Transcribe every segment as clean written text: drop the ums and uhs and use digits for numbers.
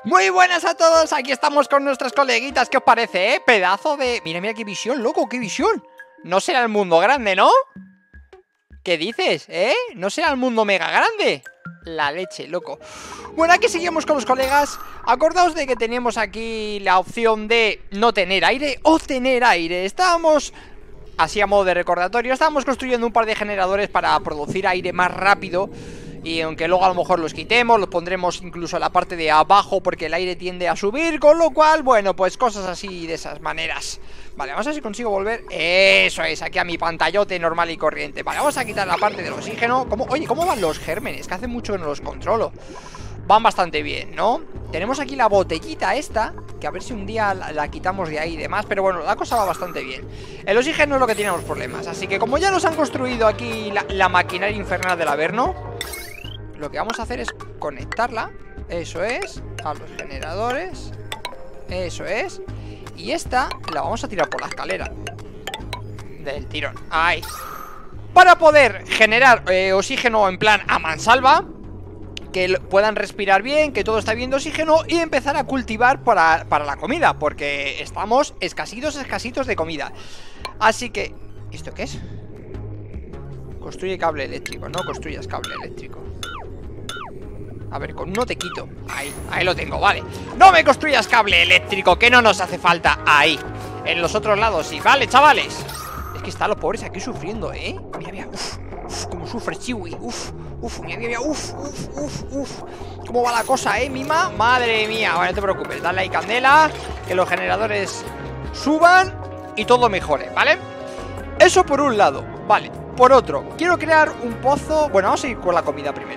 Muy buenas a todos, aquí estamos con nuestras coleguitas. ¿Qué os parece, Pedazo de... Mira, mira, qué visión, loco, qué visión. No será el mundo grande, ¿no? ¿Qué dices, ¿No será el mundo mega grande? La leche, loco. Bueno, aquí seguimos con los colegas. Acordaos de que teníamos aquí la opción de no tener aire o tener aire. Estábamos... Así a modo de recordatorio, estábamos construyendo un par de generadores para producir aire más rápido. Y aunque luego a lo mejor los quitemos, los pondremos incluso en la parte de abajo porque el aire tiende a subir, con lo cual, bueno, pues cosas así de esas maneras. Vale, vamos a ver si consigo volver. Eso es, aquí a mi pantallote normal y corriente. Vale, vamos a quitar la parte del oxígeno. Oye, ¿cómo van los gérmenes? Que hace mucho que no los controlo. Van bastante bien, ¿no? Tenemos aquí la botellita esta, que a ver si un día la quitamos de ahí y demás. Pero bueno, la cosa va bastante bien. El oxígeno es lo que tenemos problemas. Así que como ya nos han construido aquí la maquinaria infernal del Averno, lo que vamos a hacer es conectarla. Eso es, a los generadores. Eso es. Y esta la vamos a tirar por la escalera del tirón, ahí. Para poder generar oxígeno en plan a mansalva, que puedan respirar bien, que todo está bien de oxígeno, y empezar a cultivar para la comida, porque estamos escasitos de comida. Así que... ¿Esto qué es? Construye cable eléctrico, no construyas cable eléctrico. A ver, con uno te quito. Ahí lo tengo, vale. No me construyas cable eléctrico, que no nos hace falta ahí. En los otros lados sí, vale, chavales. Es que están los pobres aquí sufriendo, Mira, mira, cómo sufre Chiwi. Mira, mira, cómo va la cosa, Mima. Madre mía, vale, no te preocupes, dale ahí candela, que los generadores suban y todo mejore, ¿vale? Eso por un lado, vale. Por otro, quiero crear un pozo. Bueno, vamos a ir con la comida primero.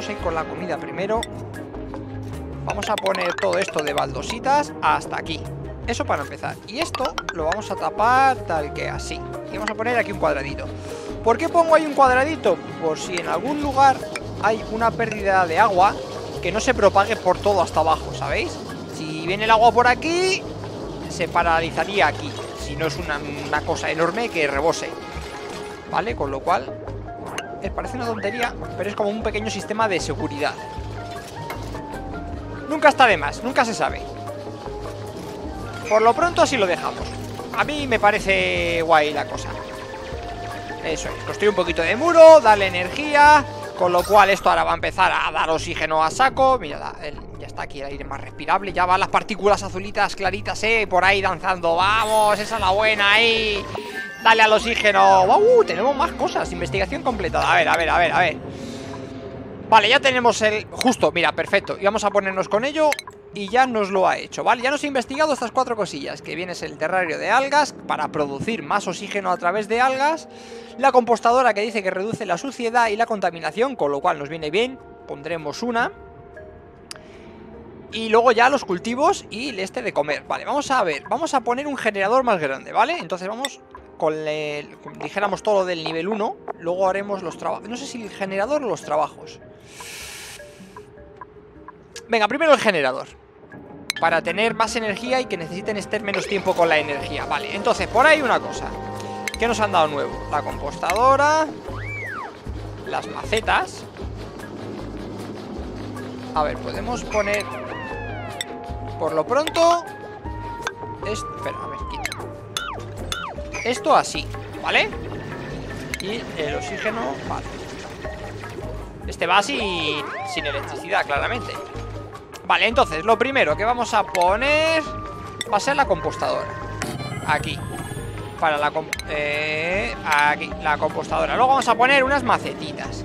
Vamos a poner todo esto de baldositas hasta aquí. Eso para empezar. Y esto lo vamos a tapar tal que así. Y vamos a poner aquí un cuadradito. ¿Por qué pongo ahí un cuadradito? Por si en algún lugar hay una pérdida de agua, que no se propague por todo hasta abajo, ¿sabéis? Si viene el agua por aquí, se paralizaría aquí. Si no es una cosa enorme que rebose, ¿vale? Con lo cual, parece una tontería, pero es como un pequeño sistema de seguridad. Nunca está de más, nunca se sabe. Por lo pronto así lo dejamos. A mí me parece guay la cosa. Eso es, construir un poquito de muro, darle energía, con lo cual esto ahora va a empezar a dar oxígeno a saco. Mira, ya está aquí el aire más respirable. Ya van las partículas azulitas claritas, por ahí danzando. Vamos, esa es la buena ahí. Dale al oxígeno. Tenemos más cosas, investigación completada. A ver. Vale, ya tenemos justo, mira, perfecto. Y vamos a ponernos con ello. Y ya nos lo ha hecho, ¿vale? Ya nos he investigado estas 4 cosillas. Que viene es el terrario de algas, para producir más oxígeno a través de algas. La compostadora, que dice que reduce la suciedad y la contaminación, con lo cual nos viene bien. Pondremos una. Y luego ya los cultivos y el de comer. Vale, vamos a ver, vamos a poner un generador más grande, ¿vale? Entonces vamos... dijéramos todo lo del nivel 1. Luego haremos los trabajos. No sé si el generador o los trabajos. Venga, primero el generador, para tener más energía y que necesiten estar menos tiempo con la energía. Vale, entonces por ahí una cosa que nos han dado nuevo: la compostadora, las macetas. A ver, podemos poner por lo pronto espera, a ver, quito esto así, ¿vale? Y el oxígeno, vale. Este va sin electricidad, claramente. Vale, entonces lo primero que vamos a poner va a ser la compostadora. Aquí. Para aquí, la compostadora. Luego vamos a poner unas macetitas,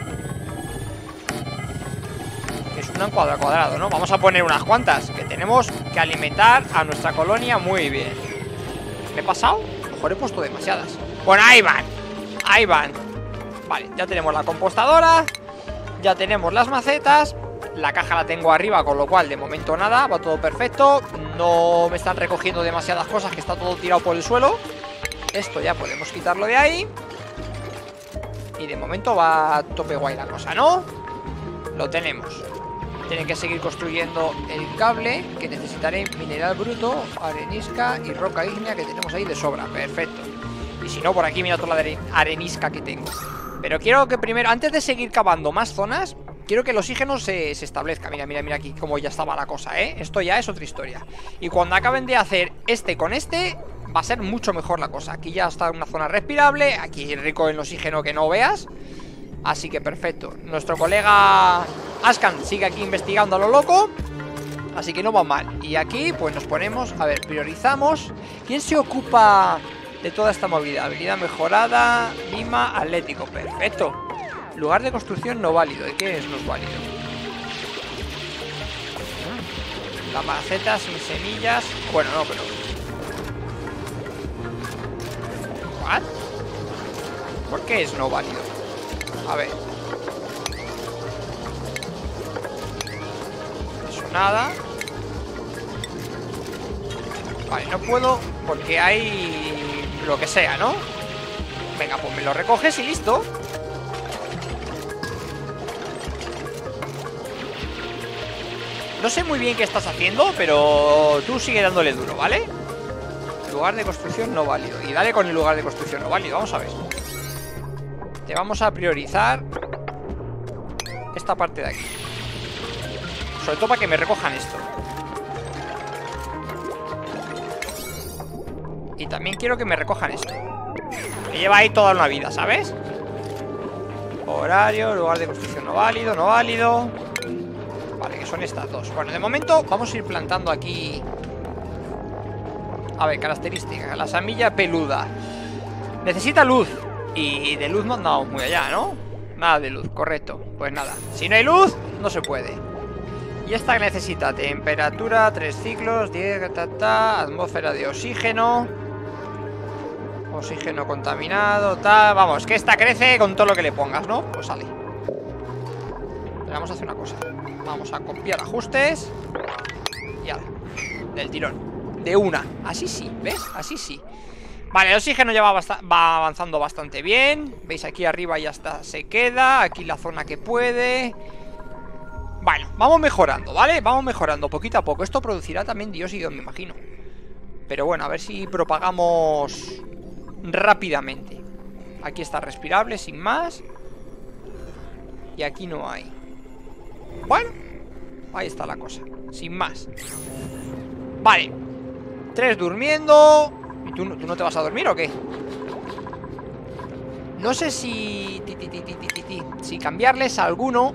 que es una en cuadrado, ¿no? Vamos a poner unas cuantas, que tenemos que alimentar a nuestra colonia muy bien. ¿Me he pasado? A lo mejor he puesto demasiadas. Bueno, ahí van. Vale, ya tenemos la compostadora. Ya tenemos las macetas. La caja la tengo arriba, con lo cual de momento nada, va todo perfecto. No me están recogiendo demasiadas cosas, que está todo tirado por el suelo. Esto ya podemos quitarlo de ahí. Y de momento va a tope guay la cosa, ¿no? Lo tenemos. Tienen que seguir construyendo el cable, que necesitaré mineral bruto, arenisca y roca ígnea, que tenemos ahí de sobra. Perfecto. Y si no, por aquí mira toda la arenisca que tengo. Pero quiero que primero, antes de seguir cavando más zonas, quiero que el oxígeno se establezca. Mira, mira, mira aquí cómo ya estaba la cosa, ¿eh? Esto ya es otra historia. Y cuando acaben de hacer este con este, va a ser mucho mejor la cosa. Aquí ya está una zona respirable, aquí rico en oxígeno que no veas. Así que perfecto. Nuestro colega Ascan sigue aquí investigando a lo loco, así que no va mal. Y aquí pues nos ponemos, a ver, priorizamos. ¿Quién se ocupa de toda esta movida? Habilidad mejorada, Lima, Atlético, perfecto. Lugar de construcción no válido. ¿De qué es no válido? La maceta sin semillas. Bueno, no, pero... ¿what? ¿Por qué es no válido? A ver. Eso nada. Vale, no puedo porque hay lo que sea, ¿no? Venga, pues me lo recoges y listo. No sé muy bien qué estás haciendo, pero tú sigue dándole duro, ¿vale? Lugar de construcción no válido. Y dale con el lugar de construcción no válido, vamos a ver. Te vamos a priorizar esta parte de aquí. Sobre todo para que me recojan esto. Y también quiero que me recojan esto. Me lleva ahí toda una vida, ¿sabes? Horario, lugar de construcción no válido, no válido. Vale, que son estas dos. Bueno, de momento vamos a ir plantando aquí. A ver, características. La semilla peluda. Necesita luz. Y de luz no andamos muy allá, ¿no? Nada de luz, correcto. Pues nada, si no hay luz, no se puede. Y esta necesita temperatura, 3 ciclos, 10, atmósfera de oxígeno. Oxígeno contaminado, tal. Vamos, que esta crece con todo lo que le pongas, ¿no? Pues sale. Pero vamos a hacer una cosa. Vamos a copiar ajustes. Y ya, del tirón. De una, así sí, ¿ves? Así sí. Vale, el oxígeno ya va avanzando bastante bien. Veis, aquí arriba ya está, se queda. Aquí la zona que puede. Bueno, vamos mejorando, ¿vale? Vamos mejorando poquito a poco. Esto producirá también dióxido, me imagino. Pero bueno, a ver si propagamos rápidamente. Aquí está respirable, sin más. Y aquí no hay. Bueno, ahí está la cosa, sin más. Vale, 3 durmiendo. ¿Y tú no te vas a dormir o qué? No sé si... si cambiarles a alguno,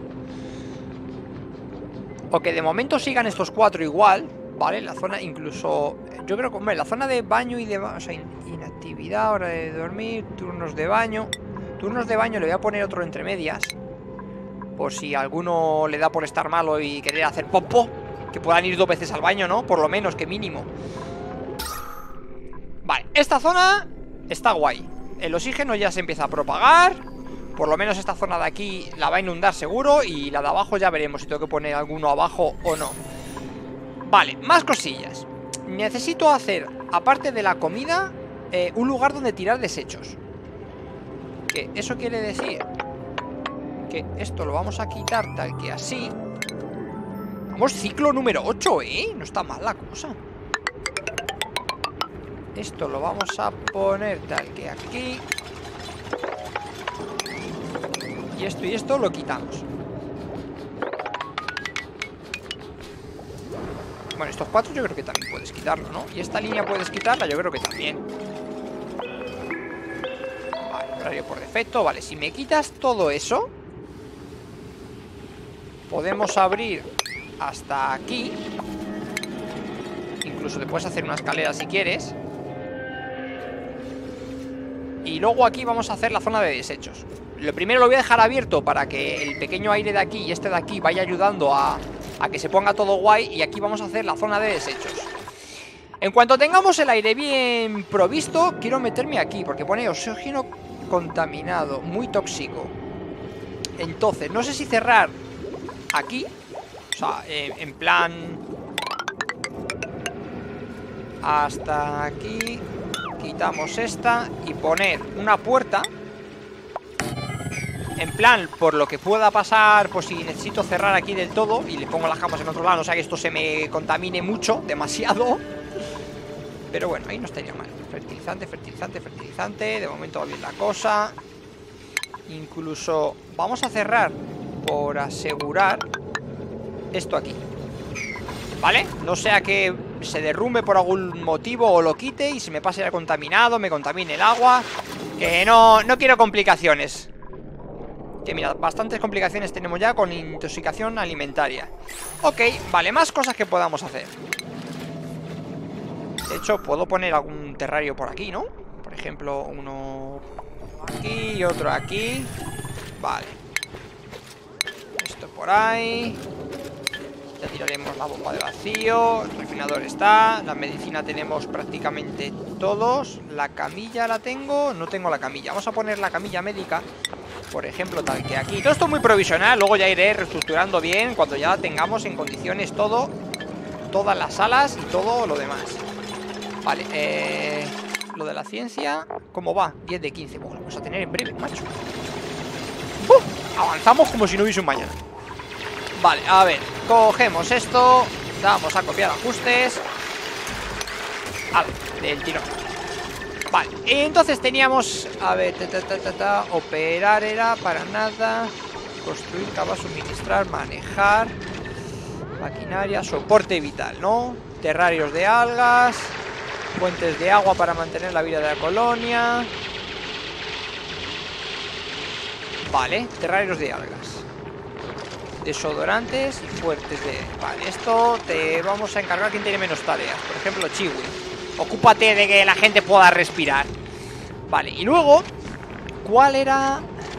o que de momento sigan estos 4 igual, ¿vale? La zona incluso... Yo creo que, hombre, la zona de baño y de... O sea, inactividad, hora de dormir, turnos de baño. Turnos de baño le voy a poner otro entre medias, por si alguno le da por estar malo y querer hacer popó, que puedan ir 2 veces al baño, ¿no? Por lo menos, que mínimo. Vale, esta zona está guay. El oxígeno ya se empieza a propagar. Por lo menos esta zona de aquí la va a inundar seguro. Y la de abajo ya veremos si tengo que poner alguno abajo o no. Vale, más cosillas. Necesito hacer, aparte de la comida, un lugar donde tirar desechos. Que eso quiere decir que esto lo vamos a quitar tal que así. Vamos, ciclo número 8, ¿eh? No está mal la cosa. Esto lo vamos a poner tal que aquí. Y esto lo quitamos. Bueno, estos 4 yo creo que también puedes quitarlo, ¿no? Y esta línea puedes quitarla, yo creo que también. Vale, horario por defecto. Vale, si me quitas todo eso, podemos abrir hasta aquí. Incluso te puedes hacer una escalera si quieres. Y luego aquí vamos a hacer la zona de desechos. Lo primero lo voy a dejar abierto para que el pequeño aire de aquí y este de aquí vaya ayudando a que se ponga todo guay. Y aquí vamos a hacer la zona de desechos. En cuanto tengamos el aire bien provisto, quiero meterme aquí, porque pone oxígeno contaminado, muy tóxico. Entonces, no sé si cerrar aquí, o sea, en plan hasta aquí. Quitamos esta y poner una puerta. En plan, por lo que pueda pasar, pues si necesito cerrar aquí del todo. Y le pongo las camas en otro lado, o sea que esto se me contamine mucho, demasiado. Pero bueno, ahí no estaría mal. Fertilizante, fertilizante, fertilizante. De momento va bien la cosa. Incluso vamos a cerrar por asegurar esto aquí, ¿vale? No sea que se derrumbe por algún motivo o lo quite y se me pase ya contaminado, me contamine el agua. Que no quiero complicaciones. Que mira, bastantes complicaciones tenemos ya con intoxicación alimentaria. Ok, vale, más cosas que podamos hacer. De hecho, puedo poner algún terrario por aquí, ¿no? Por ejemplo, uno aquí y otro aquí. Vale. Esto por ahí. Ya tiraremos la bomba de vacío. El refinador está. La medicina tenemos prácticamente todos. La camilla la tengo. No tengo la camilla. Vamos a poner la camilla médica, por ejemplo, tal que aquí. Todo esto muy provisional. Luego ya iré reestructurando bien cuando ya tengamos en condiciones todo. Todas las salas y todo lo demás. Vale, lo de la ciencia, ¿cómo va? 10 de 15. Bueno, lo vamos a tener en breve, macho. Avanzamos como si no hubiese un mañana. Vale, a ver, cogemos esto. Vamos a copiar ajustes. Del tirón. Vale, entonces teníamos, a ver, operar era para nada. Construir, cavar, suministrar, manejar. Maquinaria, soporte vital, ¿no? Terrarios de algas. Fuentes de agua para mantener la vida de la colonia. Vale, terrarios de algas. Desodorantes y fuentes de... Vale, esto te vamos a encargar quien tiene menos tareas. Por ejemplo, Chiwi. Ocúpate de que la gente pueda respirar. Vale, y luego, ¿cuál era?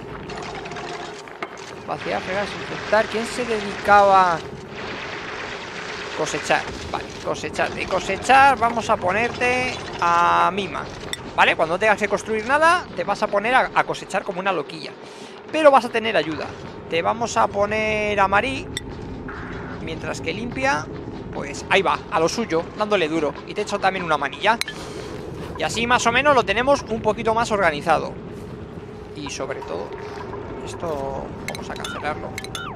Vaciar, fregar, desinfectar. ¿Quién se dedicaba? Cosechar, vale, cosechar. De cosechar vamos a ponerte a Mima, ¿vale? Cuando no tengas que construir nada, te vas a poner a cosechar como una loquilla. Pero vas a tener ayuda. Te vamos a poner a Marí. Mientras que limpia, pues ahí va, a lo suyo, dándole duro. Y te echo también una manilla. Y así más o menos lo tenemos un poquito más organizado. Y sobre todo, esto vamos a cancelarlo.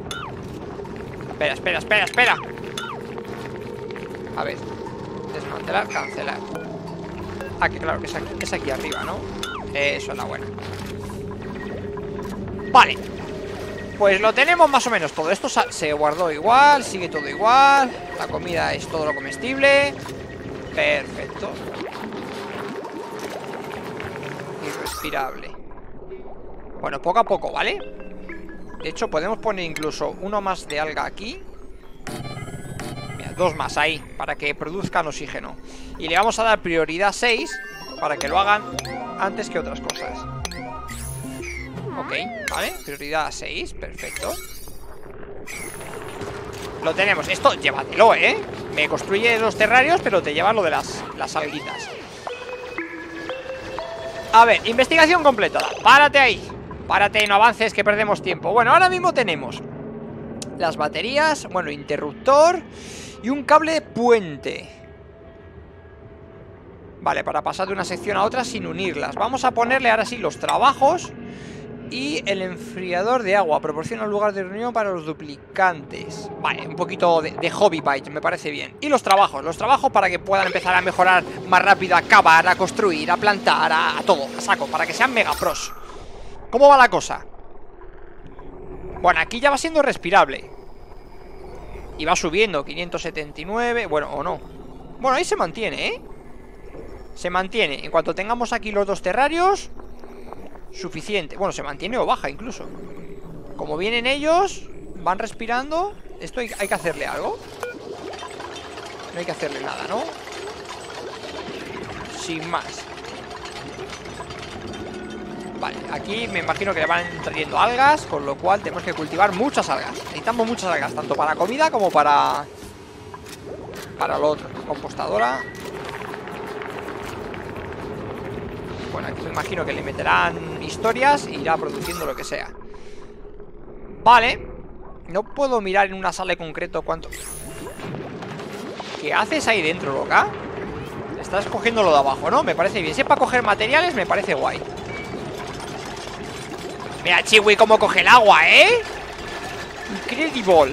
Espera. A ver, desmantelar, cancelar. Ah, que claro, que es aquí arriba, ¿no? Eso es la buena. Vale. Pues lo tenemos más o menos todo. Esto se guardó igual, sigue todo igual. La comida es todo lo comestible. Perfecto. Irrespirable. Bueno, poco a poco, ¿vale? De hecho, podemos poner incluso uno más de alga aquí. Mira, dos más ahí, para que produzcan oxígeno. Y le vamos a dar prioridad 6 para que lo hagan antes que otras cosas. Ok, vale, prioridad 6, perfecto. Lo tenemos, esto llévatelo, ¿eh? Me construye los terrarios, pero te lleva lo de las alguitas. A ver, investigación completada. Párate ahí. Párate, no avances, que perdemos tiempo. Bueno, ahora mismo tenemos las baterías, bueno, interruptor y un cable puente. Vale, para pasar de una sección a otra sin unirlas. Vamos a ponerle ahora sí los trabajos. Y el enfriador de agua proporciona un lugar de reunión para los duplicantes. Vale, un poquito de hobby byte, me parece bien. Y los trabajos para que puedan empezar a mejorar más rápido, a cavar, a construir, a plantar, a todo, a saco, para que sean mega pros. ¿Cómo va la cosa? Bueno, aquí ya va siendo respirable. Y va subiendo, 579, bueno, o no. Bueno, ahí se mantiene, ¿eh? Se mantiene, en cuanto tengamos aquí los dos terrarios, suficiente, bueno, se mantiene o baja incluso. Como vienen ellos, van respirando. Esto hay que hacerle algo. No hay que hacerle nada, ¿no? Sin más. Vale, aquí me imagino que le van trayendo algas, con lo cual tenemos que cultivar muchas algas. Necesitamos muchas algas, tanto para comida como para lo otro. Compostadora. Bueno, aquí me imagino que le meterán historias e irá produciendo lo que sea. Vale. No puedo mirar en una sala en concreto cuánto... ¿Qué haces ahí dentro, loca? Estás cogiendo lo de abajo, ¿no? Me parece bien. Si es para coger materiales, me parece guay. Mira, Chiwi, cómo coge el agua, ¿eh? Incredible.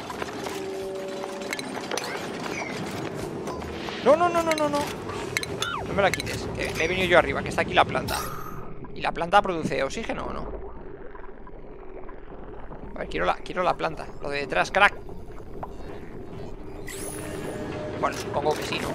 No. No me la quites, que me he venido yo arriba, que está aquí la planta. ¿Y la planta produce oxígeno o no? A ver, quiero la planta. Lo de detrás, crack. Bueno, supongo que sí, ¿no?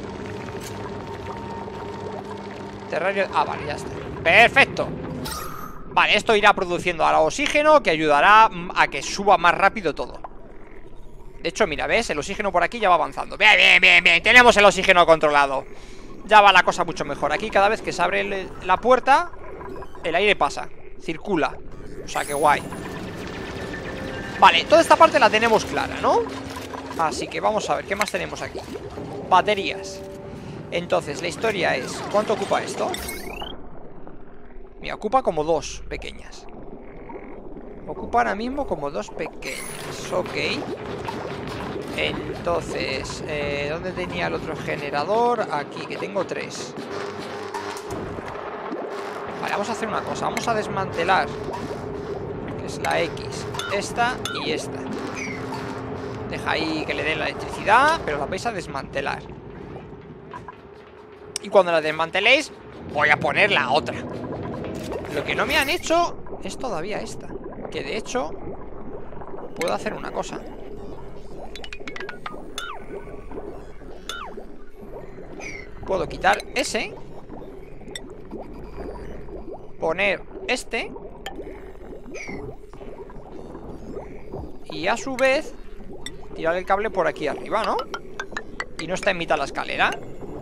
Terrario... Ah, vale, ya está. ¡Perfecto! Vale, esto irá produciendo ahora oxígeno, que ayudará a que suba más rápido todo. De hecho, mira, ¿ves? El oxígeno por aquí ya va avanzando. Bien, bien, bien, bien. Tenemos el oxígeno controlado. Ya va la cosa mucho mejor. Aquí cada vez que se abre la puerta, el aire pasa, circula. O sea, que guay. Vale, toda esta parte la tenemos clara, ¿no? Así que vamos a ver, ¿qué más tenemos aquí? Baterías. Entonces, la historia es... ¿Cuánto ocupa esto? Mira, ocupa como 2 pequeñas. Ocupa ahora mismo como 2 pequeñas. Ok. Entonces, ¿dónde tenía el otro generador? Aquí, que tengo 3. Vale, vamos a hacer una cosa. Vamos a desmantelar, que es la X, esta y esta. Deja ahí que le den la electricidad, pero la vais a desmantelar. Y cuando la desmanteléis, voy a poner la otra. Lo que no me han hecho es todavía esta. Que de hecho, puedo hacer una cosa. Puedo quitar ese, poner este, y a su vez tirar el cable por aquí arriba, ¿no? Y no está en mitad de la escalera.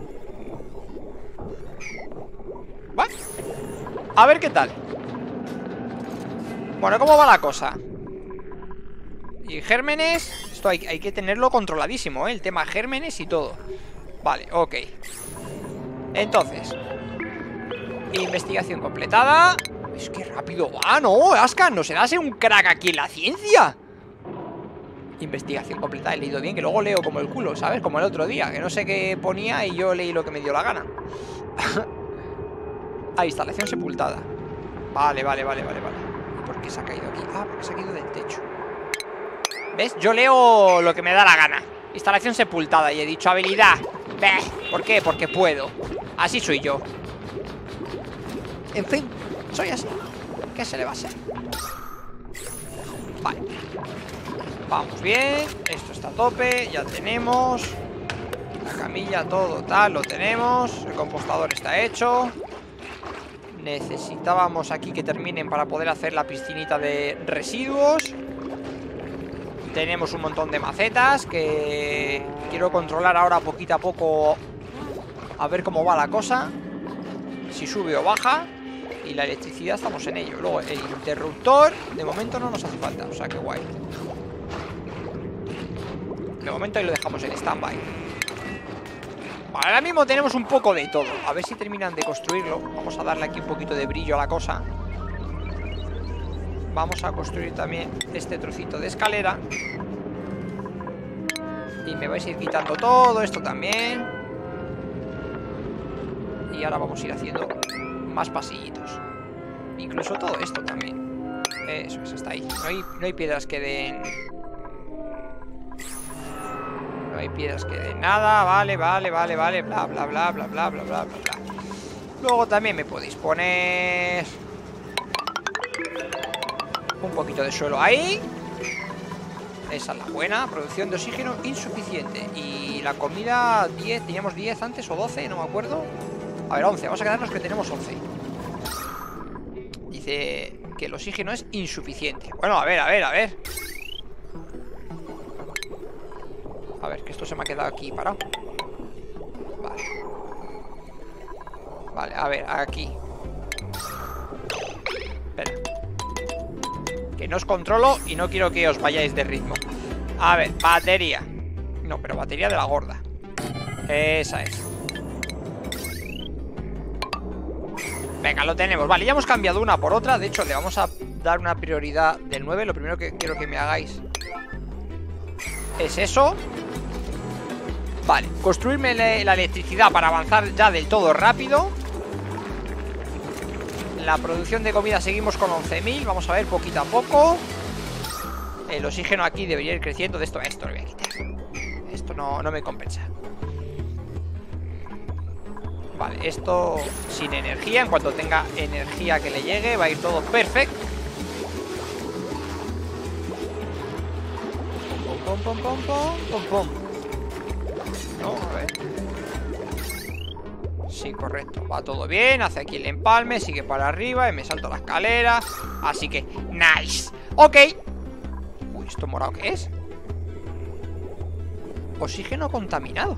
Bueno, a ver qué tal. Bueno, ¿cómo va la cosa? Y gérmenes, esto hay que tenerlo controladísimo, ¿eh? El tema gérmenes y todo. Vale, ok. Entonces, investigación completada. Es que rápido va, ¿no? Ascan, ¿no serás un crack aquí en la ciencia? Investigación completada, he leído bien, que luego leo como el culo, ¿sabes? Como el otro día, que no sé qué ponía y yo leí lo que me dio la gana. Ah, instalación sepultada. Vale. ¿Y por qué se ha caído aquí? Ah, porque se ha caído del techo. ¿Ves? Yo leo lo que me da la gana. Instalación sepultada y he dicho habilidad. ¿Por qué? Porque puedo. Así soy yo. En fin, soy así. ¿Qué se le va a hacer? Vale. Vamos bien. Esto está a tope. Ya tenemos la camilla, todo tal, lo tenemos. El compostador está hecho. Necesitábamos aquí que terminen para poder hacer la piscinita de residuos. Tenemos un montón de macetas que quiero controlar ahora poquito a poco. A ver cómo va la cosa. Si sube o baja. Y la electricidad estamos en ello. Luego el interruptor de momento no nos hace falta. O sea que guay. De momento ahí lo dejamos en stand-by. Ahora mismo tenemos un poco de todo. A ver si terminan de construirlo. Vamos a darle aquí un poquito de brillo a la cosa. Vamos a construir también este trocito de escalera. Y me vais a ir quitando todo esto también. Y ahora vamos a ir haciendo más pasillitos. Incluso todo esto también. Eso es, está ahí. No hay piedras que den... No hay piedras que den nada. Vale. Bla, bla. Luego también me podéis poner un poquito de suelo ahí. Esa es la buena. Producción de oxígeno insuficiente. Y la comida 10. Teníamos 10 antes o 12, no me acuerdo. A ver, 11. Vamos a quedarnos que tenemos 11. Dice que el oxígeno es insuficiente. Bueno, a ver. A ver, que esto se me ha quedado aquí parado. Vale, a ver, aquí. Espera. Que no os controlo y no quiero que os vayáis de ritmo. A ver, batería. No, pero batería de la gorda. Esa es. Venga, lo tenemos. Vale, ya hemos cambiado una por otra. De hecho, le vamos a dar una prioridad del 9. Lo primero que quiero que me hagáis es eso. Vale, construirme la electricidad para avanzar ya del todo rápido. La producción de comida seguimos con 11.000. Vamos a ver poquito a poco. El oxígeno aquí debería ir creciendo. De esto lo voy a quitar. Esto no me compensa. Vale, esto sin energía. En cuanto tenga energía que le llegue, va a ir todo perfecto. pom, pom, pom, pom, pom. No, a ver. Sí, correcto, va todo bien. Hace aquí el empalme, sigue para arriba y me salto la escalera. Así que, nice. Ok. Uy, ¿esto morado qué es? Oxígeno contaminado.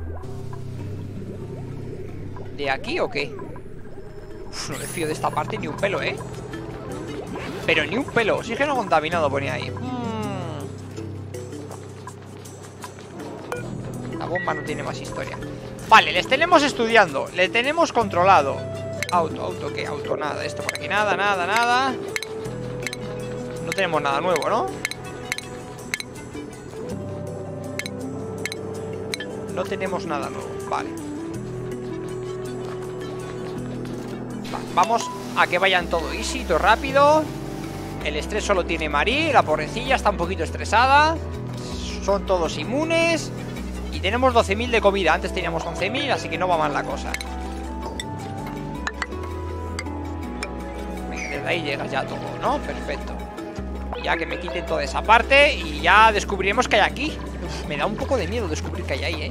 ¿De aquí o qué? Uf, no me fío de esta parte ni un pelo, ¿eh? Pero ni un pelo. Oxígeno contaminado ponía ahí. La bomba no tiene más historia. Vale, les tenemos estudiando. Le tenemos controlado. Auto, ¿qué? Auto, nada. Esto por aquí, nada. No tenemos nada nuevo, ¿no? No tenemos nada nuevo, vale. Vamos a que vayan todo easy, todo rápido. El estrés solo tiene Marí. La pobrecilla está un poquito estresada. Son todos inmunes. Y tenemos 12.000 de comida. Antes teníamos 11.000, así que no va mal la cosa. Venga, desde ahí llega ya todo, ¿no? Perfecto. Ya que me quiten toda esa parte y ya descubriremos qué hay aquí. Uf, me da un poco de miedo descubrir qué hay ahí, ¿eh?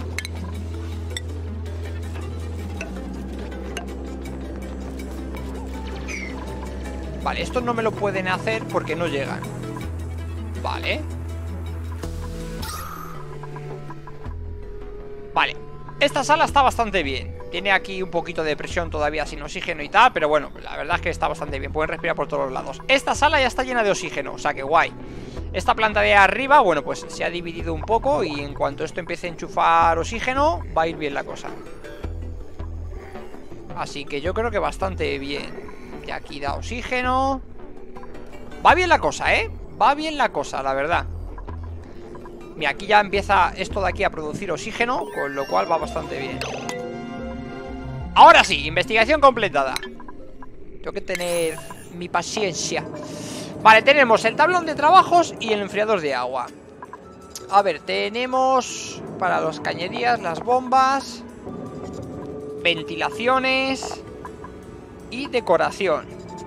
Vale, estos no me lo pueden hacer porque no llegan. Vale. Vale, esta sala está bastante bien. Tiene aquí un poquito de presión todavía sin oxígeno y tal, pero bueno, la verdad es que está bastante bien. Pueden respirar por todos los lados. Esta sala ya está llena de oxígeno, o sea que guay. Esta planta de arriba, bueno, pues se ha dividido un poco. Y en cuanto esto empiece a enchufar oxígeno, va a ir bien la cosa. Así que yo creo que bastante bien. Y aquí da oxígeno. Va bien la cosa, ¿eh? Va bien la cosa, la verdad. Mira, aquí ya empieza esto de aquí a producir oxígeno, con lo cual va bastante bien. Ahora sí, investigación completada. Tengo que tener mi paciencia. Vale, tenemos el tablón de trabajos y el enfriador de agua. A ver, tenemos para las cañerías, las bombas, ventilaciones y decoración.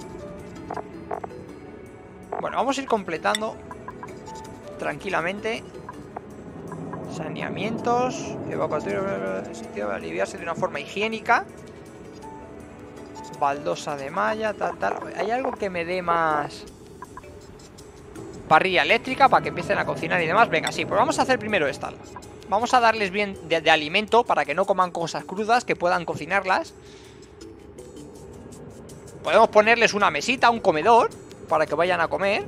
Bueno, vamos a ir completando tranquilamente. Saneamientos, evacuatorio, sentido de aliviarse de una forma higiénica. Baldosa de malla, tal. ¿Hay algo que me dé más? Parrilla eléctrica para que empiecen a cocinar y demás. Venga, sí, pues vamos a hacer primero esta. Vamos a darles bien de alimento para que no coman cosas crudas, que puedan cocinarlas. Podemos ponerles una mesita, un comedor, para que vayan a comer.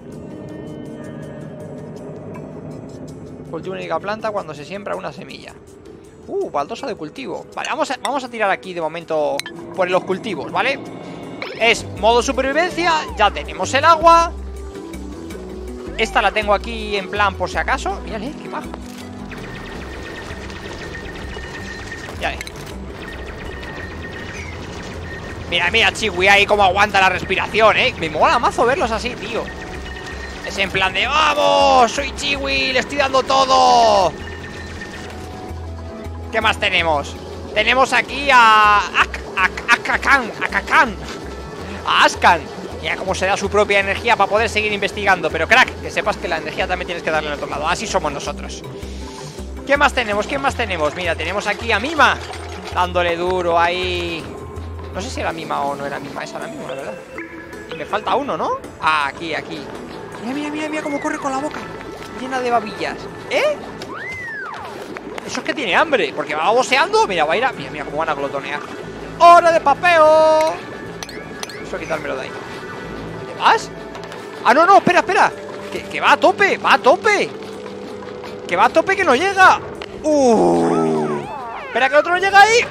Cultiva una única planta cuando se siembra una semilla. Baldosa de cultivo. Vale, vamos a tirar aquí de momento por los cultivos, ¿vale? Es modo supervivencia. Ya tenemos el agua. Esta la tengo aquí en plan por si acaso. Mírale, qué bajo. Mírale. Mira, Chiwi ahí como aguanta la respiración, ¿eh? Me mola mazo verlos así, tío. Es en plan de ¡vamos! Soy Chiwi, le estoy dando todo. ¿Qué más tenemos? Tenemos aquí a Ascan. Mira cómo se da su propia energía para poder seguir investigando. Pero crack, que sepas que la energía también tienes que darle al otro lado. Así somos nosotros. ¿Qué más tenemos? Mira, tenemos aquí a Mima dándole duro ahí. No sé si era Mima o no era Mima. Es ahora mismo, la verdad. Y me falta uno, ¿no? Ah, aquí. Mira cómo corre con la boca llena de babillas. ¿Eh? Eso es que tiene hambre, porque va boceando. Mira, va a ir a... Mira cómo van a glotonear. ¡Hora de papeo! Eso a quitármelo de ahí. ¿Te vas? Ah, no, espera. Que va a tope, Que va a tope, que no llega. Espera, que el otro no llega ahí.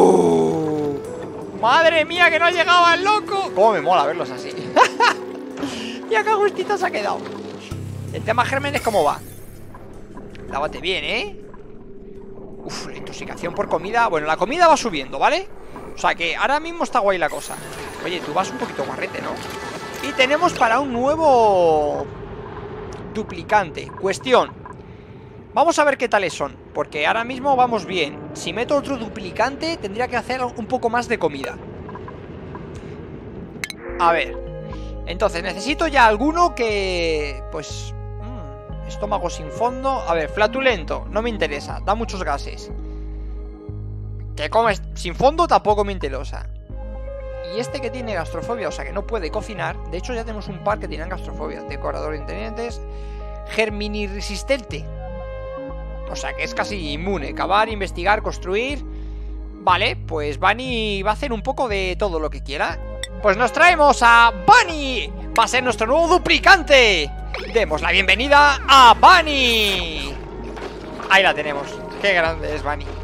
Madre mía, que no llegaba el loco. Cómo me mola verlos así. Mira qué justito se ha quedado. El tema gérmenes, ¿cómo va? Lávate bien, ¿eh? La intoxicación por comida. Bueno, la comida va subiendo, ¿vale? O sea que ahora mismo está guay la cosa. Oye, tú vas un poquito guarrete, ¿no? Y tenemos para un nuevo duplicante. Cuestión. Vamos a ver qué tales son, porque ahora mismo vamos bien. Si meto otro duplicante, tendría que hacer un poco más de comida. A ver. Entonces, necesito ya alguno que... Pues... Estómago sin fondo. A ver, flatulento, no me interesa, da muchos gases. Que comes sin fondo tampoco me interesa. Y este que tiene gastrofobia, o sea que no puede cocinar. De hecho ya tenemos un par que tienen gastrofobia. Decorador intendentes. Germini resistente. O sea que es casi inmune. Cavar, investigar, construir. Vale, pues Bunny va a hacer un poco de todo lo que quiera. Pues nos traemos a Bunny. Va a ser nuestro nuevo duplicante. Demos la bienvenida a Bunny. Ahí la tenemos. Qué grande es Bunny.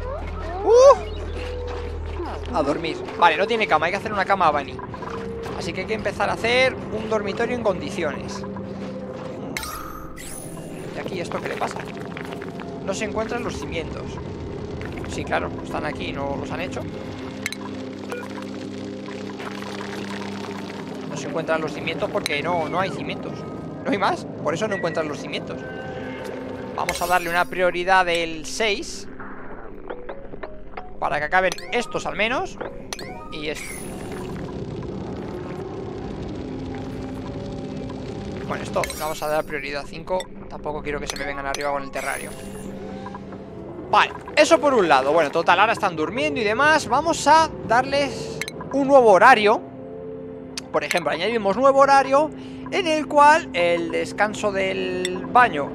A dormir. Vale, no tiene cama, hay que hacer una cama a Bunny. Así que hay que empezar a hacer un dormitorio en condiciones. ¿Y aquí esto qué le pasa? No se encuentran los cimientos. Sí, claro, están aquí, no los han hecho. No se encuentran los cimientos porque no hay cimientos. No hay más, por eso no encuentran los cimientos. Vamos a darle una prioridad del 6 para que acaben estos al menos. Y esto. Bueno, esto le vamos a dar prioridad 5. Tampoco quiero que se me vengan arriba con el terrario. Vale, eso por un lado. Bueno, total, ahora están durmiendo y demás. Vamos a darles un nuevo horario. Por ejemplo, añadimos nuevo horario en el cual el descanso del baño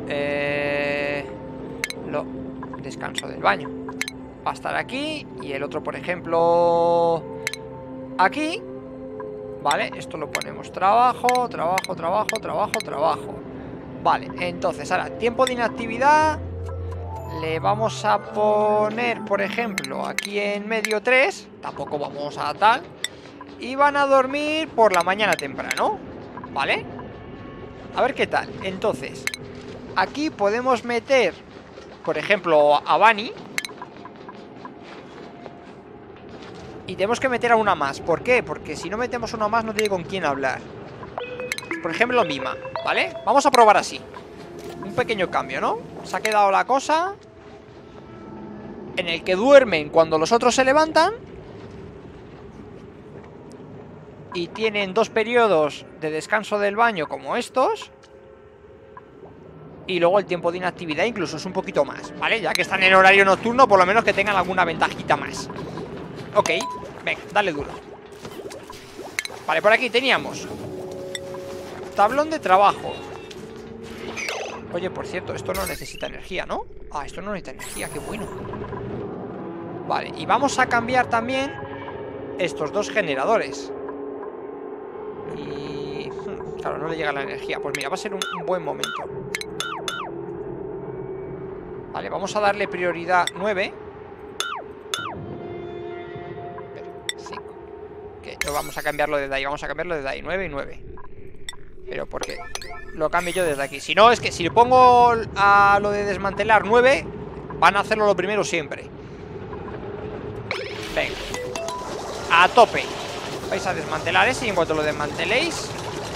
descanso del baño va a estar aquí. Y el otro, por ejemplo, aquí. Vale, esto lo ponemos trabajo, trabajo, trabajo, trabajo, trabajo. Vale, entonces ahora, tiempo de inactividad le vamos a poner, por ejemplo, aquí en medio 3. Tampoco vamos a tal. Y van a dormir por la mañana temprano. ¿Vale? A ver qué tal. Entonces, aquí podemos meter, por ejemplo, a Bunny. Y tenemos que meter a una más. ¿Por qué? Porque si no metemos una más no tiene con quién hablar. Por ejemplo, Mima, ¿vale? Vamos a probar así. Un pequeño cambio, ¿no? Se ha quedado la cosa en el que duermen cuando los otros se levantan. Y tienen 2 periodos de descanso del baño como estos. Y luego el tiempo de inactividad incluso es un poquito más, ¿vale? Ya que están en horario nocturno, por lo menos que tengan alguna ventajita más. Ok, venga, dale duro. Vale, por aquí teníamos tablón de trabajo. Oye, por cierto, esto no necesita energía, ¿no? Ah, esto no necesita energía, qué bueno. Vale, y vamos a cambiar también estos 2 generadores. Y... claro, no le llega la energía. Pues mira, va a ser un buen momento. Vale, vamos a darle prioridad 9. 5. Que no vamos a cambiarlo desde ahí. Vamos a cambiarlo desde ahí, 9 y 9. Pero porque lo cambio yo desde aquí. Si no, es que si le pongo a lo de desmantelar 9, van a hacerlo lo primero siempre. Venga, a tope. Vais a desmantelar ese y en cuanto lo desmanteléis,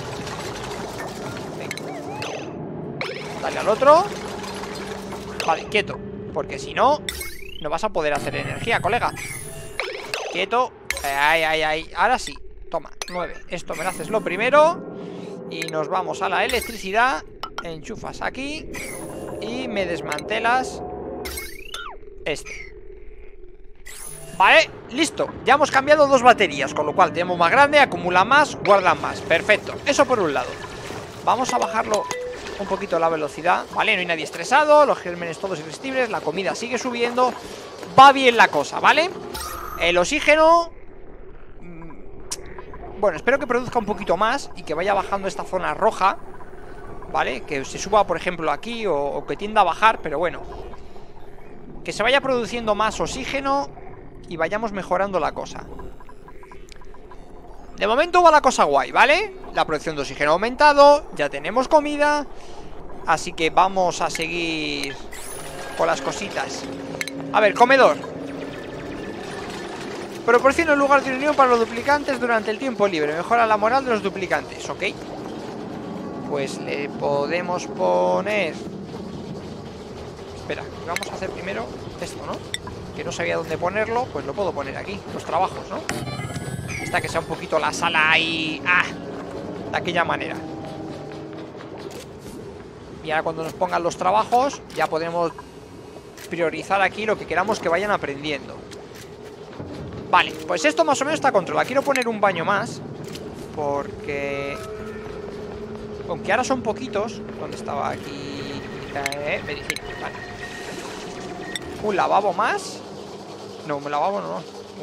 venga, dale al otro. Vale, quieto, porque si no, no vas a poder hacer energía, colega. Quieto. Ay, ay, ay. Ahora sí, toma, 9. Esto me lo haces lo primero. Y nos vamos a la electricidad. Enchufas aquí y me desmantelas este. Vale, listo, ya hemos cambiado 2 baterías, con lo cual tenemos más grande, acumula más, guarda más. Perfecto, eso por un lado. Vamos a bajarlo un poquito la velocidad. Vale, no hay nadie estresado, los gérmenes todos irresistibles, la comida sigue subiendo. Va bien la cosa, ¿vale? El oxígeno, bueno, espero que produzca un poquito más y que vaya bajando esta zona roja, ¿vale? Que se suba, por ejemplo, aquí o que tienda a bajar, pero bueno, que se vaya produciendo más oxígeno y vayamos mejorando la cosa. De momento va la cosa guay, ¿vale? La producción de oxígeno ha aumentado, ya tenemos comida, así que vamos a seguir con las cositas. A ver, comedor. Proporciona un lugar de reunión para los duplicantes durante el tiempo libre. Mejora la moral de los duplicantes, ¿ok? Pues le podemos poner... Espera, vamos a hacer primero esto, ¿no? Que no sabía dónde ponerlo, pues lo puedo poner aquí. Los trabajos, ¿no? Esta que sea un poquito la sala ahí... ¡Ah! De aquella manera. Y ahora cuando nos pongan los trabajos, ya podremos priorizar aquí lo que queramos que vayan aprendiendo. Vale, pues esto más o menos está controlado. Quiero poner un baño más, porque aunque ahora son poquitos. ¿Dónde estaba aquí? Medicina, vale. Un lavabo más. No, un lavabo no.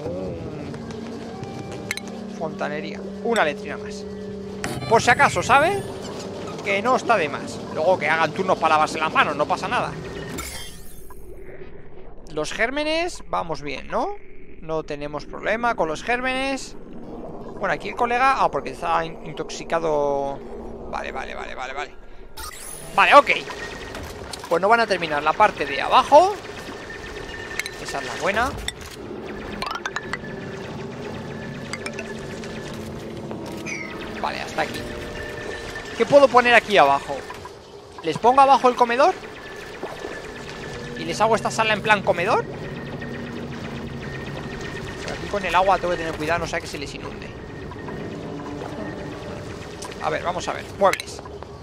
Fontanería. Una letrina más. Por si acaso, ¿sabes? Que no está de más. Luego que hagan turnos para lavarse las manos, no pasa nada. Los gérmenes, vamos bien, ¿no? No tenemos problema con los gérmenes. Bueno, aquí el colega... Ah, porque está intoxicado. Vale. Vale, ok. Pues no van a terminar la parte de abajo. Esa es la buena. Vale, hasta aquí. ¿Qué puedo poner aquí abajo? ¿Les pongo abajo el comedor? ¿Y les hago esta sala en plan comedor? Pero aquí con el agua tengo que tener cuidado, no sea que se les inunde. A ver, vamos a ver. Muebles.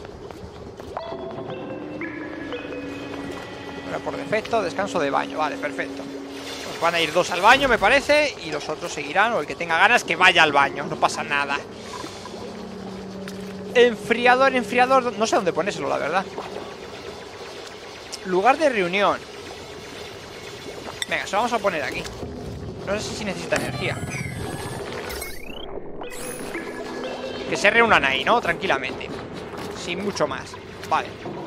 Ahora por defecto, descanso de baño. Vale, perfecto. Pues van a ir 2 al baño, me parece. Y los otros seguirán, o el que tenga ganas que vaya al baño. No pasa nada. Enfriador. No sé dónde ponérselo, la verdad. Lugar de reunión. Venga, se lo vamos a poner aquí. No sé si necesita energía. Que se reúnan ahí, ¿no? Tranquilamente. Sin mucho más. Vale.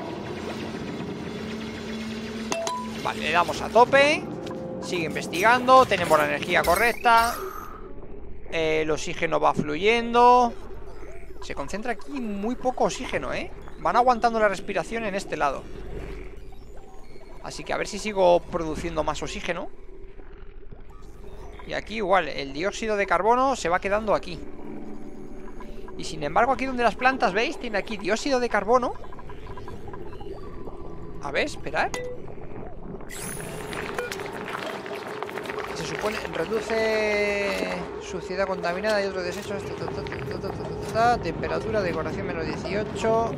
Vale, le damos a tope. Sigue investigando. Tenemos la energía correcta. El oxígeno va fluyendo. Se concentra aquí muy poco oxígeno, ¿eh? Van aguantando la respiración en este lado. Así que a ver si sigo produciendo más oxígeno. Y aquí igual, el dióxido de carbono se va quedando aquí. Y sin embargo aquí donde las plantas, ¿veis? Tiene aquí dióxido de carbono. A ver, esperad. Se supone, reduce suciedad contaminada y otros desechos. Temperatura, decoración menos 18.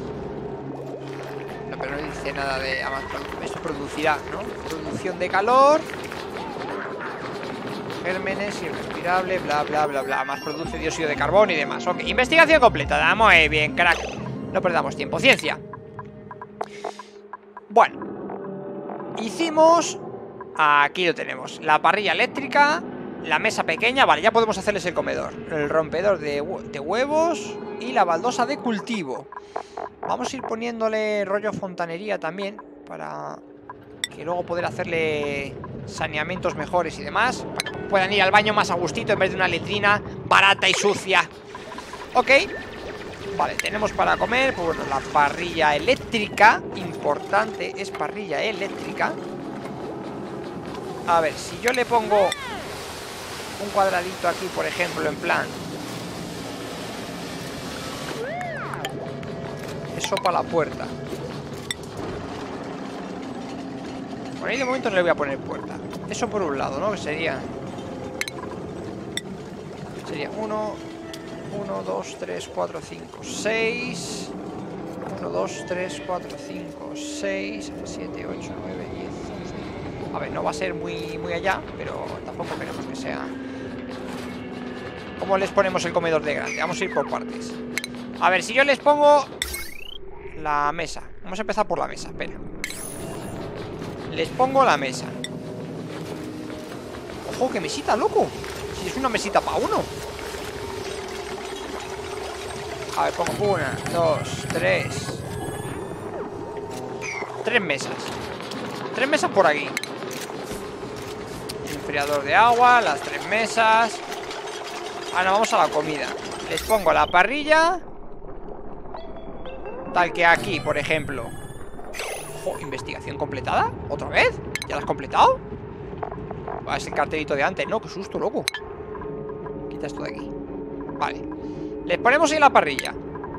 No, pero no dice nada de... Esto producirá, ¿no? Producción de calor. Gérmenes, irrespirable, bla, bla, bla, bla. Más produce dióxido de carbono y demás. Ok, investigación completa. Muy bien, crack. No perdamos tiempo. Ciencia. Bueno. Hicimos... Aquí lo tenemos. La parrilla eléctrica. La mesa pequeña. Vale, ya podemos hacerles el comedor. El rompedor de huevos. Y la baldosa de cultivo. Vamos a ir poniéndole rollo fontanería también. Para que luego poder hacerle saneamientos mejores y demás. Para que puedan ir al baño más a gustito en vez de una letrina barata y sucia. Ok. Vale, tenemos para comer. Pues bueno, la parrilla eléctrica. Importante, es parrilla eléctrica. A ver, si yo le pongo un cuadradito aquí, por ejemplo, en plan... Eso para la puerta. Por ahí de momento no le voy a poner puerta. Eso por un lado, ¿no? Que sería... Sería 1, 2, 3, 4, 5, 6... 1, 2, 3, 4, 5, 6, 7, 8, 9, 10... A ver, no va a ser muy allá, pero tampoco queremos que sea... ¿Cómo les ponemos el comedor de grande? Vamos a ir por partes. A ver, si yo les pongo... La mesa. Vamos a empezar por la mesa, espera. Les pongo la mesa. ¡Ojo, qué mesita, loco! Si es una mesita para uno. A ver, pongo 1, 2, 3. 3 mesas. 3 mesas por aquí. Enfriador de agua, las 3 mesas. Ahora vamos a la comida. Les pongo la parrilla. Tal que aquí, por ejemplo. Ojo, investigación completada. ¿Otra vez? ¿Ya la has completado? Ah, es el cartelito de antes, ¿no? Qué susto, loco. Quita esto de aquí. Vale. Les ponemos ahí la parrilla.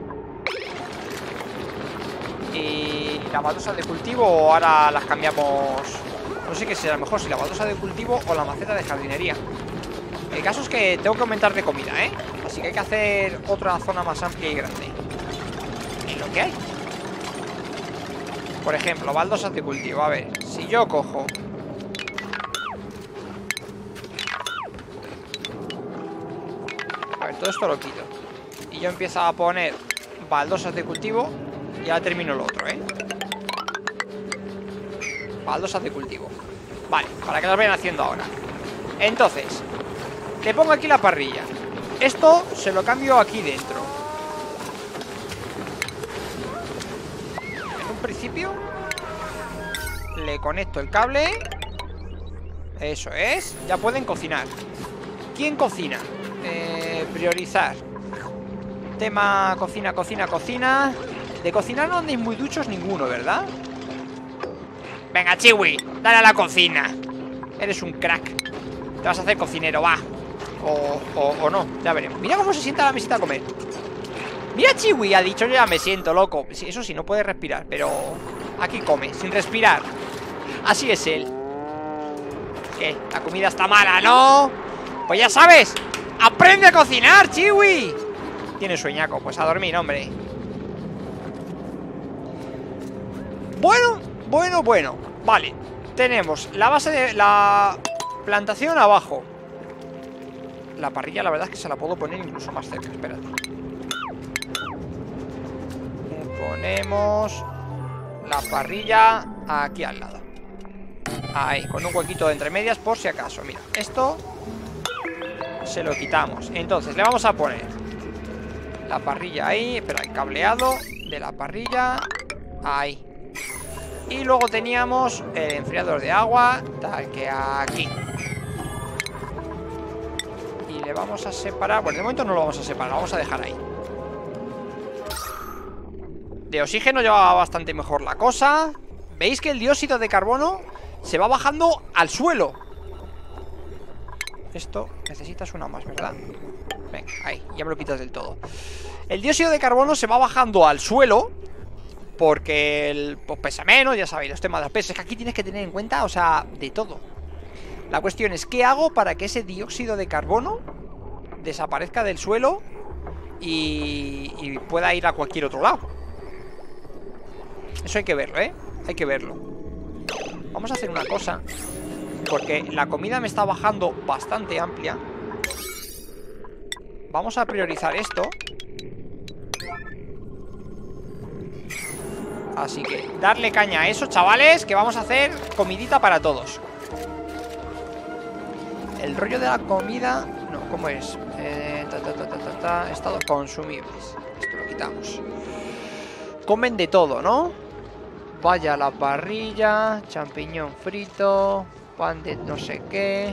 Y la baldosa de cultivo. Ahora las cambiamos. No sé qué será mejor, si la baldosa de cultivo o la maceta de jardinería. El caso es que tengo que aumentar de comida, ¿eh? Así que hay que hacer otra zona más amplia y grande. Es lo que hay. Por ejemplo, baldosas de cultivo. A ver, si yo cojo... A ver, todo esto lo quito. Y yo empiezo a poner baldosas de cultivo. Y ya termino lo otro, ¿eh? Baldosas de cultivo. Vale, para que las vayan haciendo ahora. Entonces, le pongo aquí la parrilla. Esto se lo cambio aquí dentro. En un principio le conecto el cable. Eso es. Ya pueden cocinar. ¿Quién cocina? Priorizar. Tema cocina, cocina, cocina. De cocinar no andéis muy duchos ninguno, ¿verdad? Venga, Chiwi, dale a la cocina. Eres un crack. Te vas a hacer cocinero, va. O no, ya veremos. Mira cómo se sienta a la mesita a comer. Mira, Chiwi, ha dicho, yo ya me siento, loco. Eso sí, no puede respirar, pero aquí come, sin respirar. Así es él. ¿Qué? La comida está mala, ¿no? Pues ya sabes, aprende a cocinar, Chiwi. Tiene sueñaco, pues a dormir, hombre. Bueno. Vale, tenemos la base de la plantación abajo. La parrilla, la verdad es que se la puedo poner incluso más cerca. Espérate. Ponemos la parrilla aquí al lado. Ahí, con un huequito de entre medias por si acaso. Mira, esto se lo quitamos. Entonces le vamos a poner la parrilla ahí. Espera, el cableado de la parrilla ahí. Y luego teníamos el enfriador de agua, tal que aquí. Y le vamos a separar. Bueno, de momento no lo vamos a separar, lo vamos a dejar ahí. De oxígeno lleva bastante mejor la cosa. ¿Veis que el dióxido de carbono se va bajando al suelo? Esto necesitas una más, ¿verdad? Venga, ahí, ya me lo quitas del todo. El dióxido de carbono se va bajando al suelo porque pues pesa menos, ya sabéis, los temas de peso. Es que aquí tienes que tener en cuenta, o sea, de todo. La cuestión es, ¿qué hago para que ese dióxido de carbono desaparezca del suelo y pueda ir a cualquier otro lado? Eso hay que verlo, ¿eh? Hay que verlo. Vamos a hacer una cosa, porque la comida me está bajando bastante amplia. Vamos a priorizar esto. Así que darle caña a eso, chavales, que vamos a hacer comidita para todos. El rollo de la comida... No, ¿cómo es? Estados consumibles. Esto lo quitamos. Comen de todo, ¿no? Vaya a la parrilla, champiñón frito, pan de no sé qué.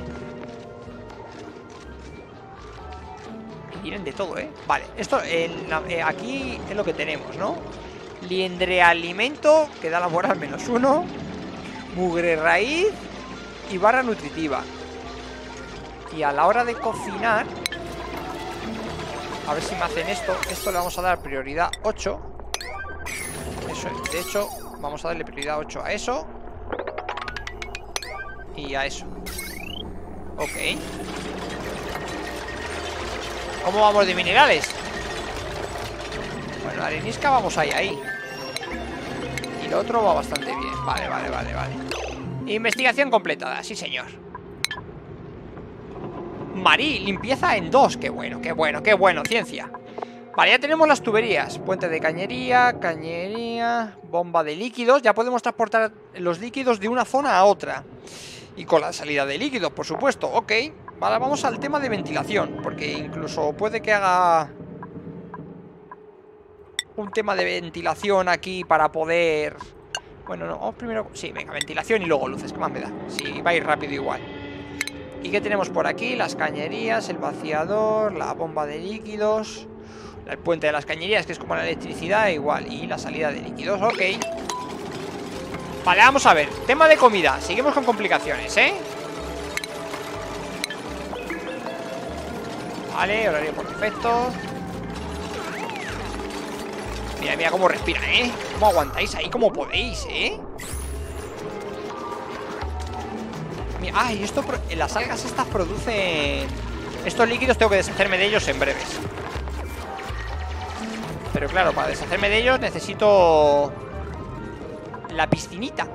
Y tienen de todo, ¿eh? Vale, esto aquí es lo que tenemos, ¿no? Liendre alimento, que da la moral -1. Mugre raíz y barra nutritiva. Y a la hora de cocinar, a ver si me hacen esto. Esto le vamos a dar prioridad 8. Eso es, de hecho, vamos a darle prioridad 8 a eso. Y a eso. Ok. ¿Cómo vamos de minerales? Bueno, la arenisca vamos ahí. Y lo otro va bastante bien. Vale. Investigación completada, sí señor. Marí, limpieza en 2. Qué bueno, ciencia. Vale, ya tenemos las tuberías. Puente de cañería, bomba de líquidos. Ya podemos transportar los líquidos de una zona a otra. Y con la salida de líquidos, por supuesto. Ok, vale, vamos al tema de ventilación, porque incluso puede que haga un tema de ventilación aquí para poder... Bueno, no, vamos primero... Sí, venga, ventilación y luego luces, ¿qué más me da? Sí, va a ir rápido igual. ¿Y qué tenemos por aquí? Las cañerías, el vaciador, la bomba de líquidos, el puente de las cañerías, que es como la electricidad, igual. Y la salida de líquidos, ok. Vale, vamos a ver. Tema de comida. Seguimos con complicaciones, ¿eh? Vale, horario perfecto. Mira cómo respiran, ¿eh? Cómo aguantáis ahí, como podéis, ¿eh? Mira, y esto, las algas estas producen... Estos líquidos tengo que deshacerme de ellos en breves. Pero claro, para deshacerme de ellos necesito la piscinita.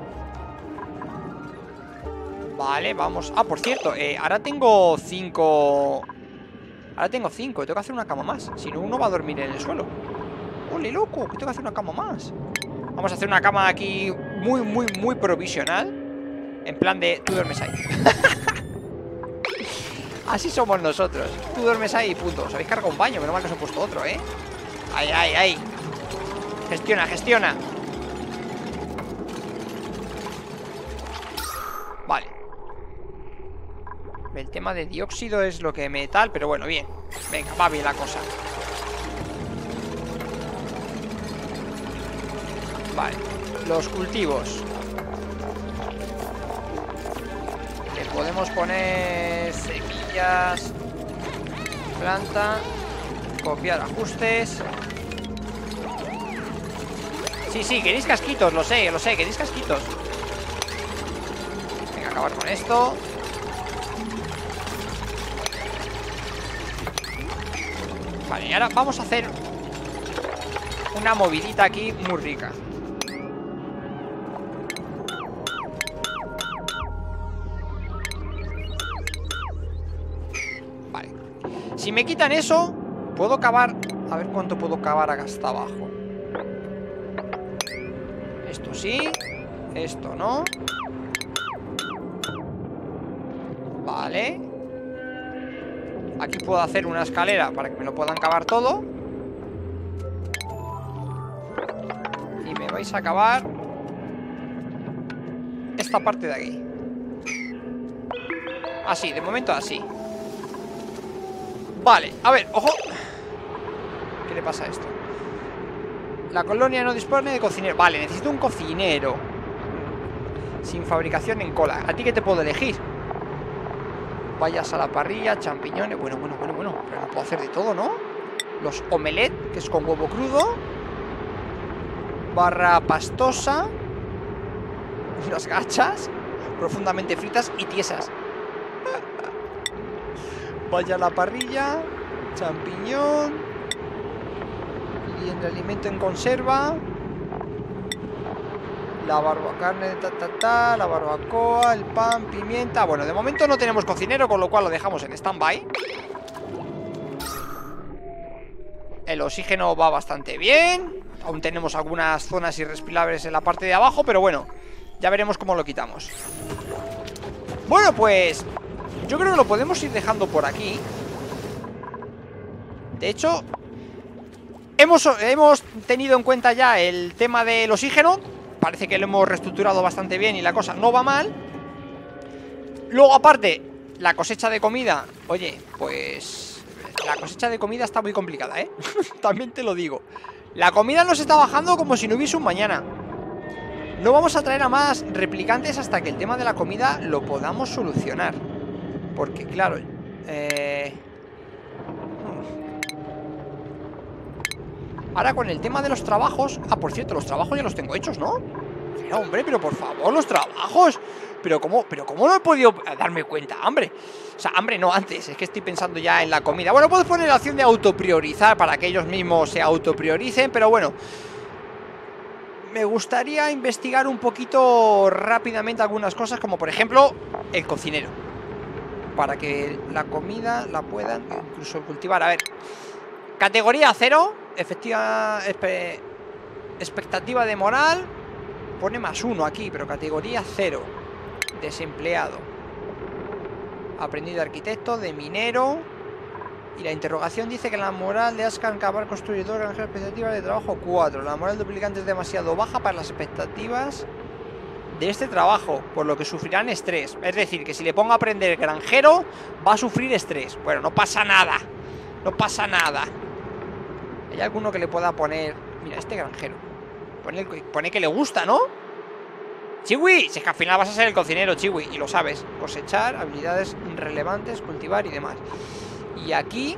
Vale, vamos. Ah, por cierto, ahora tengo 5. Ahora tengo 5, tengo que hacer una cama más. Si no, uno va a dormir en el suelo. ¡Ole, loco! Que tengo que hacer una cama más. Vamos a hacer una cama aquí muy provisional. En plan de, tú duermes ahí. Así somos nosotros. Tú duermes ahí y punto. Os habéis cargado un baño, menos mal que os he puesto otro, ¿eh? Ahí, ahí, ahí. Gestiona, gestiona. Vale. El tema de dióxido es lo que me tal, pero bueno, bien. Venga, va bien la cosa. Vale, los cultivos. Le podemos poner semillas, planta, copiar ajustes. Sí, sí, queréis casquitos, lo sé, queréis casquitos. Venga, acabar con esto. Vale, y ahora vamos a hacer una movidita aquí muy rica. Vale. Si me quitan eso, puedo cavar. A ver cuánto puedo cavar acá hasta abajo. Esto sí. Esto no. Vale. Aquí puedo hacer una escalera para que me lo puedan cavar todo. Y me vais a cavar esta parte de aquí. Así, de momento así. Vale, a ver, ojo. ¿Qué le pasa a esto? La colonia no dispone de cocinero. Vale, necesito un cocinero. Sin fabricación en cola. ¿A ti qué te puedo elegir? Vayas a la parrilla, champiñones. Bueno. Pero no puedo hacer de todo, ¿no? Los omelette, que es con huevo crudo. Barra pastosa. Las gachas profundamente fritas y tiesas. Vaya a la parrilla. Champiñón. Y en el alimento en conserva. La carne, la barbacoa, el pan, pimienta. Bueno, de momento no tenemos cocinero, con lo cual lo dejamos en stand-by. El oxígeno va bastante bien. Aún tenemos algunas zonas irrespirables en la parte de abajo, pero bueno, ya veremos cómo lo quitamos. Bueno, pues yo creo que lo podemos ir dejando por aquí. De hecho, hemos tenido en cuenta ya el tema del oxígeno. Parece que lo hemos reestructurado bastante bien y la cosa no va mal. Luego, aparte, la cosecha de comida. Oye, pues la cosecha de comida está muy complicada, ¿eh? También te lo digo. La comida nos está bajando como si no hubiese un mañana. No vamos a traer a más replicantes hasta que el tema de la comida lo podamos solucionar. Porque, claro, ahora con el tema de los trabajos. Ah, por cierto, los trabajos ya los tengo hechos, ¿no? Mira, hombre, pero por favor, los trabajos. Pero cómo no he podido darme cuenta, hombre. O sea, hambre no antes, es que estoy pensando ya en la comida. Bueno, puedo poner la opción de autopriorizar para que ellos mismos se autoprioricen, pero bueno, me gustaría investigar un poquito rápidamente algunas cosas, como por ejemplo el cocinero, para que la comida la puedan incluso cultivar. A ver, categoría 0. Expectativa de moral. Pone +1 aquí, pero categoría 0. Desempleado. Aprendiz de arquitecto, de minero. Y la interrogación dice que la moral de Ascan Cabar construidor granjero expectativas de trabajo 4. La moral duplicante es demasiado baja para las expectativas de este trabajo, por lo que sufrirán estrés. Es decir, que si le pongo a aprender granjero, va a sufrir estrés. Bueno, no pasa nada. No pasa nada. ¿Hay alguno que le pueda poner? Mira, este granjero pone que le gusta, ¿no? Chiwi, si es que al final vas a ser el cocinero, Chiwi, y lo sabes. Cosechar, habilidades relevantes, cultivar y demás. Y aquí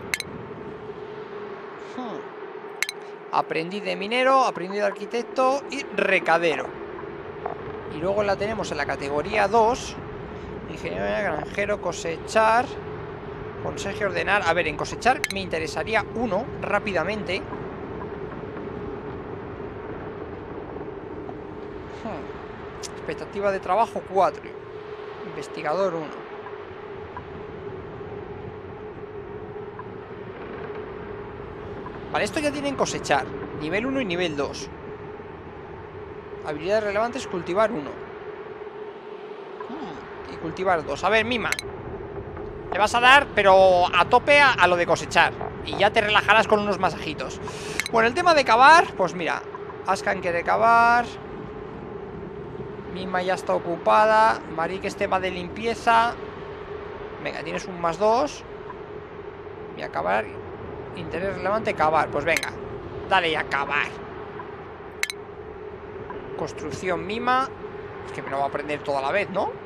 aprendiz de minero, aprendiz de arquitecto y recadero. Y luego la tenemos en la categoría 2. Ingeniero granjero, cosechar, consejo ordenar. A ver, en cosechar me interesaría uno rápidamente. Expectativa de trabajo 4. Investigador 1. Vale, esto ya tienen cosechar. Nivel 1 y nivel 2. Habilidades relevantes, cultivar 1. Y cultivar 2. A ver, Mima. Le vas a dar, pero a tope a lo de cosechar. Y ya te relajarás con unos masajitos. Bueno, el tema de cavar, pues mira. Ascan quiere cavar. Mima ya está ocupada. Mari, que es tema de limpieza. Venga, tienes un +2. Voy a cavar. Interés relevante, cavar. Pues venga, dale ya, cavar. Construcción, Mima. Es que me lo va a aprender toda la vez, ¿no?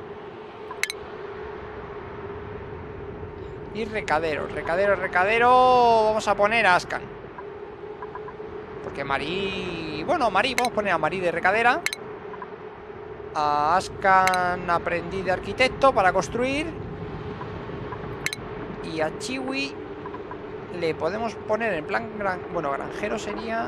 Y recadero, recadero. Vamos a poner a Ascan. Porque Mari... Bueno, Mari, vamos a poner a Mari de recadera. A Ascan aprendiz de arquitecto para construir. Y a Chiwi le podemos poner en plan... Bueno, granjero sería...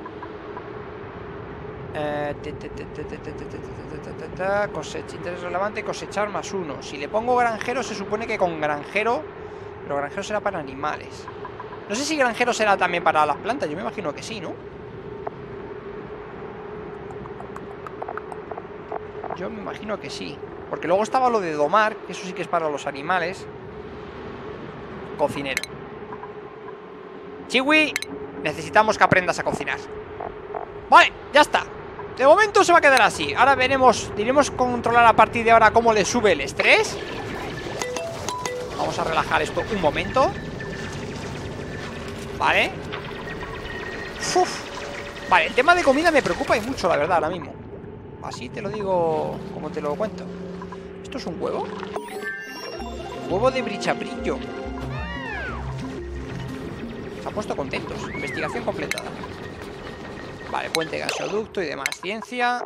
Cosecha, interés relevante, cosechar +1. Si le pongo granjero, se supone que con granjero... Pero granjero será para animales. No sé si granjero será también para las plantas. Yo me imagino que sí, ¿no? Yo me imagino que sí. Porque luego estaba lo de domar, que eso sí que es para los animales. Cocinero. Chiwi, necesitamos que aprendas a cocinar. Vale, ya está. De momento se va a quedar así. Ahora veremos, diremos controlar a partir de ahora cómo le sube el estrés. Vamos a relajar esto un momento. Vale. Uf. Vale, el tema de comida me preocupa y mucho, la verdad, ahora mismo. Así te lo digo como te lo cuento. ¿Esto es un huevo? Huevo de brichaprillo. Se han puesto contentos. Investigación completada. Vale, puente gasoducto y demás. Ciencia.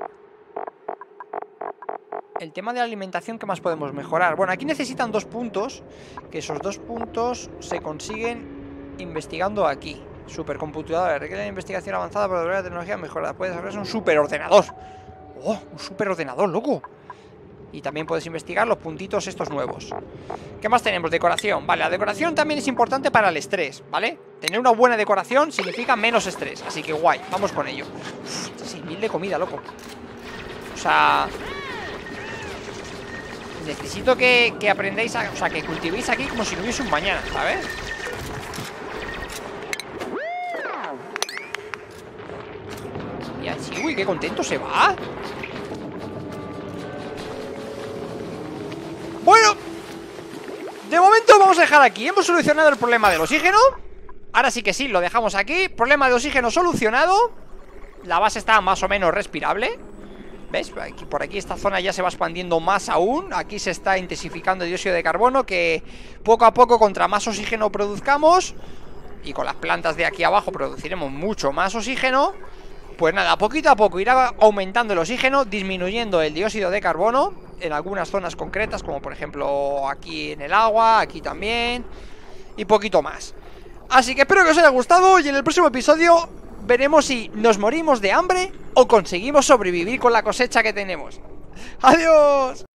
El tema de la alimentación, ¿qué más podemos mejorar? Bueno, aquí necesitan 2 puntos. Que esos 2 puntos se consiguen investigando aquí. Supercomputadora. Requiere investigación avanzada para lograr la tecnología mejorada. Puede desarrollarse un superordenador. ¡Oh! Un superordenador, loco. Y también puedes investigar los puntitos estos nuevos. ¿Qué más tenemos? Decoración. Vale, la decoración también es importante para el estrés, ¿vale? Tener una buena decoración significa menos estrés. Así que guay, vamos con ello. 6.000 de comida, loco. O sea... Necesito que aprendáis a... O sea, que cultivéis aquí como si no hubiese un mañana, ¿sabes? Y así, uy, qué contento se va. Bueno, de momento vamos a dejar aquí. Hemos solucionado el problema del oxígeno. Ahora sí que sí, lo dejamos aquí. Problema de oxígeno solucionado. La base está más o menos respirable. ¿Ves? Por aquí esta zona ya se va expandiendo más aún. Aquí se está intensificando el dióxido de carbono, que poco a poco, contra más oxígeno produzcamos, y con las plantas de aquí abajo produciremos mucho más oxígeno, pues nada, poquito a poco irá aumentando el oxígeno, disminuyendo el dióxido de carbono en algunas zonas concretas, como por ejemplo aquí en el agua, aquí también, y poquito más. Así que espero que os haya gustado, y en el próximo episodio veremos si nos morimos de hambre o conseguimos sobrevivir con la cosecha que tenemos. ¡Adiós!